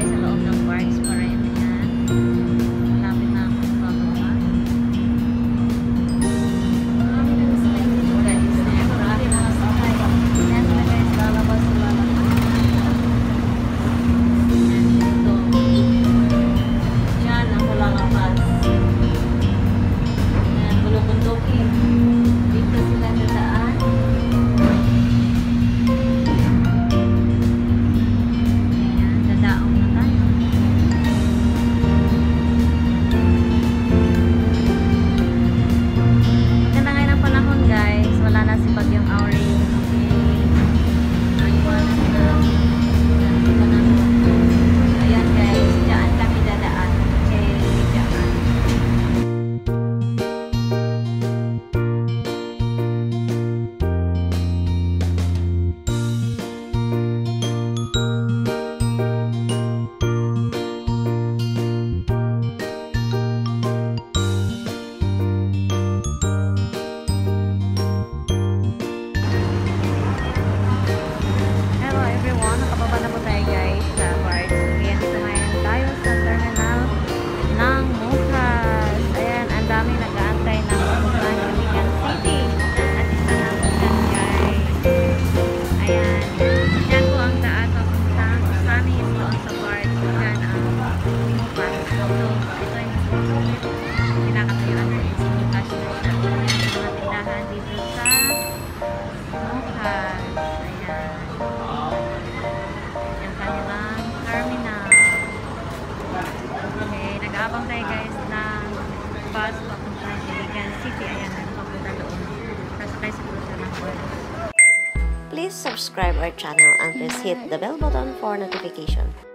sa loob ng parks para yun yan. Malapit na ako bababa. Marami na nasakay dito guys. Marami na nasakay. Yan sila guys, lalabas sila. Yan dito. Yan ang lalabas. Yan, bulubundukin. Dito sila dadaan. Abang tayo guys ng bus papunta sa Iligan City. Ayan, papunta doon. Sasakay siguro siya ng bus. Please subscribe our channel and please hit the bell button for notification.